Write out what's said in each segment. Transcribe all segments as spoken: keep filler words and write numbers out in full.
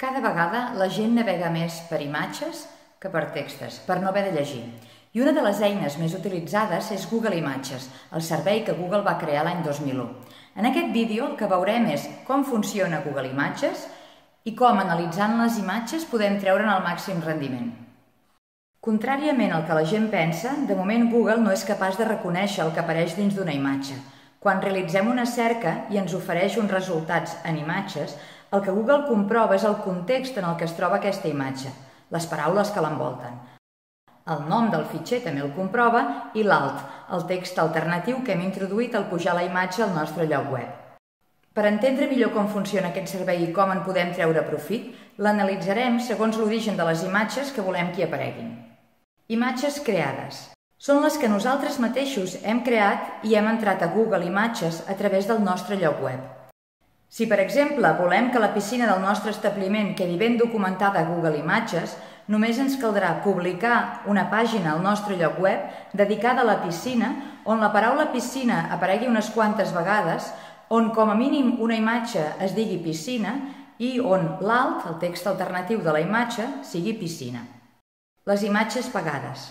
Cada vegada la gent navega més per imatges que per textos, per no haver de llegir. I una de les eines més utilitzades és Google Imatges, el servei que Google va crear l'any dos mil u. En aquest vídeo el que veurem és com funciona Google Imatges i com, analitzant les imatges, podem treure'n el màxim rendiment. Contràriament al que la gent pensa, de moment Google no és capaç de reconèixer el que apareix dins d'una imatge. Quan realitzem una cerca i ens ofereix uns resultats en imatges, el que Google comprova és el context en el que es troba aquesta imatge, les paraules que l'envolten. El nom del fitxer també el comprova i l'alt, el text alternatiu que hem introduït al pujar la imatge al nostre lloc web. Per entendre millor com funciona aquest servei i com en podem treure profit, l'analitzarem segons l'origen de les imatges que volem que hi apareguin. Imatges creades. Són les que nosaltres mateixos hem creat i hem entrat a Google Imatges a través del nostre lloc web. Si, per exemple, volem que la piscina del nostre establiment quedi ben documentada a Google Imatges, només ens caldrà publicar una pàgina al nostre lloc web dedicada a la piscina, on la paraula piscina aparegui unes quantes vegades, on com a mínim una imatge es digui piscina i on l'alt, el text alternatiu de la imatge, sigui piscina. Les imatges pagades.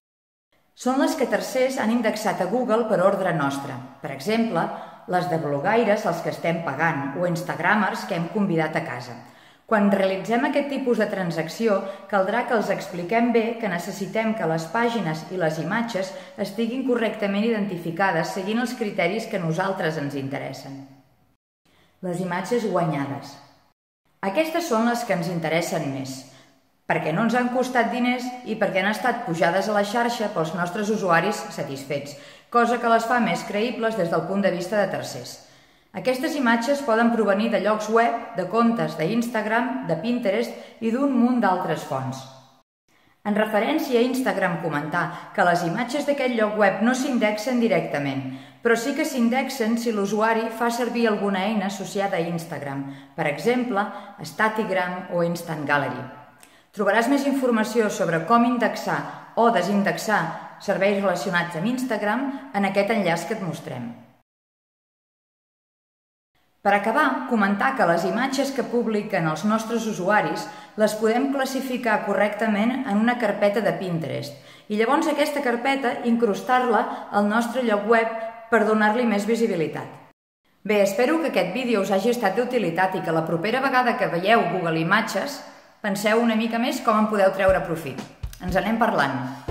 Són les que tercers han indexat a Google per ordre nostre. Per exemple, les de blogaires als que estem pagant o instagramers que hem convidat a casa. Quan realitzem aquest tipus de transacció, caldrà que els expliquem bé que necessitem que les pàgines i les imatges estiguin correctament identificades seguint els criteris que a nosaltres ens interessen. Les imatges guanyades. Aquestes són les que ens interessen més, perquè no ens han costat diners i perquè han estat pujades a la xarxa pels nostres usuaris satisfets, cosa que les fa més creïbles des del punt de vista de tercers. Aquestes imatges poden provenir de llocs web, de comptes d'Instagram, de Pinterest i d'un munt d'altres fonts. En referència a Instagram, comentar que les imatges d'aquest lloc web no s'indexen directament, però sí que s'indexen si l'usuari fa servir alguna eina associada a Instagram, per exemple, Statigram o Instant Gallery. Trobaràs més informació sobre com indexar o desindexar serveis relacionats amb Instagram en aquest enllaç que et mostrem. Per acabar, comentar que les imatges que publiquen els nostres usuaris les podem classificar correctament en una carpeta de Pinterest i llavors aquesta carpeta incrustar-la al nostre lloc web per donar-li més visibilitat. Bé, espero que aquest vídeo us hagi estat d'utilitat i que la propera vegada que veieu Google Imatges penseu una mica més com en podeu treure profit. Ens anem parlant.